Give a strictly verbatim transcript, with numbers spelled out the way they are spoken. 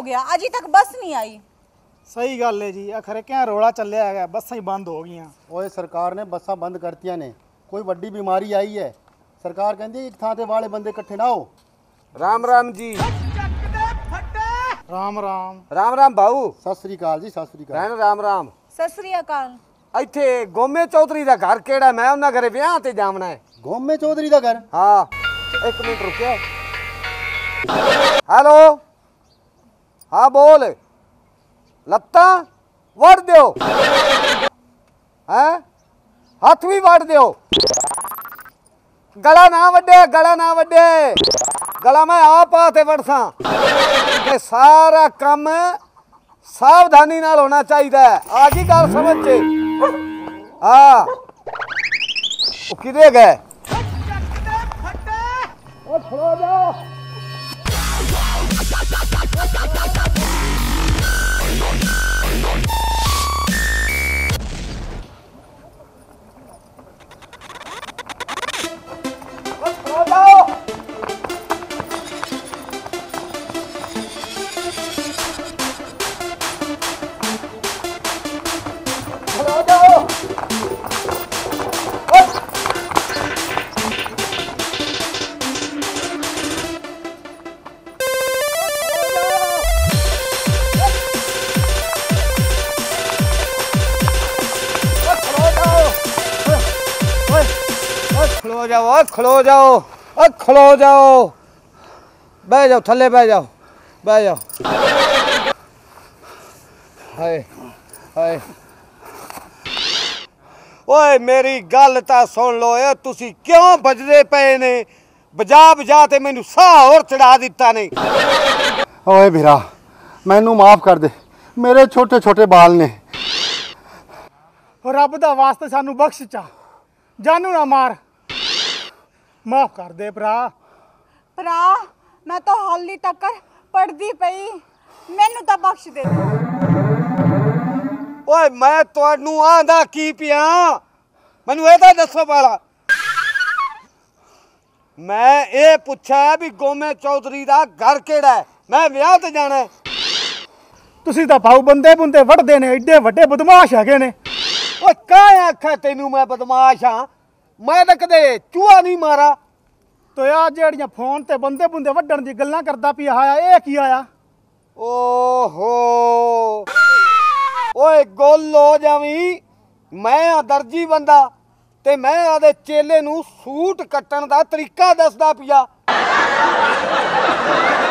हो गया, अजी तक बस नहीं आई। सही गल है जी, खरे क्या रौला चलिया है, बसां ही बंद हो गई। ओए सरकार ने बसां बंद करतियां ने, कोई वड्डी बीमारी आई है, सरकार कहती एक थां ते वाले बंदे इकट्ठे ना हो। राम राम जी। राम राम राम राम भाऊ। सत श्री अकाल जी, सत श्री अकाल। भैन राम राम। सत श्री अकाल। ਇੱਥੇ ਗੋਮੇ ਚੌਧਰੀ ਦਾ ਘਰ ਕਿਹੜਾ? ਮੈਂ ਉਹਨਾਂ ਘਰੇ ਵਿਆਹ ਤੇ ਜਾਵਣਾ ਹੈ। ਗੋਮੇ ਚੌਧਰੀ ਦਾ ਘਰ? ਹਾਂ ਇੱਕ ਮਿੰਟ ਰੁਕਿਓ। ਹੈਲੋ ਹਾਂ ਬੋਲ। ਲੱਤਾਂ ਵੜ ਦਿਓ ਹੈ, ਹੱਥ ਵੀ ਵੜ ਦਿਓ। ਗਲਾ ਨਾ ਵੱਡੇ, ਗਲਾ ਨਾ ਵੱਡੇ, ਗਲਾ ਮੈਂ ਆਪ ਤੇ ਵੜਸਾਂ। ਤੇ ਸਾਰਾ ਕੰਮ ਸਾਵਧਾਨੀ ਨਾਲ ਹੋਣਾ ਚਾਹੀਦਾ ਹੈ। ਆ ਗਈ ਗੱਲ ਸਮਝ ਚ? हाँ वो किधे गए? खड़ो जाओ। खड़ो जाओ। खड़ो जाओ। खलो जाओ, खलो जाओ, खलो जाओ। बह जाओ, थल्ले बह जाओ, बह जाओ। हाय हाय ओए मेरी गल तां सुन लो। ए तुसी क्यों भजदे पे ने? बजा बजा ते मैनू साह होर चढ़ा दिता ने। ओए भीरा मैनू माफ़ कर दे, मेरे छोटे छोटे बाल ने। रब दा वास्ते सानू बख्श चा, जानू ना मार, माफ कर दे भरा। भरा मैं तो हाली तक पढ़दी पई, मैनू तो बख्श दे। ओए मैं तुहानू आंदा की पिया? मैनू ये तां दसो पाला। मैं ये पुछा भी गोमे चौधरी दा घर केड़ा है? मैं विआह ते जाना है। तुसी तां भाऊ बंदे बुंदे वड़दे ने, एडे वड्डे बदमाश हैगे ने। ओए काहे आखा तैनू मैं बदमाश हां? मैं तां कदे चूहा नहीं मारा। तो यार जेड़ियां फोन ते बंदे बुंदे वड्डण दी गल्लां करदा पिया आया, ये की आया? ओहो ओए गोल हो जावी। मैं आ दर्जी बंदा ते मैं आदे चेले नू सूट कट्टण दा तरीका दसदा पिया।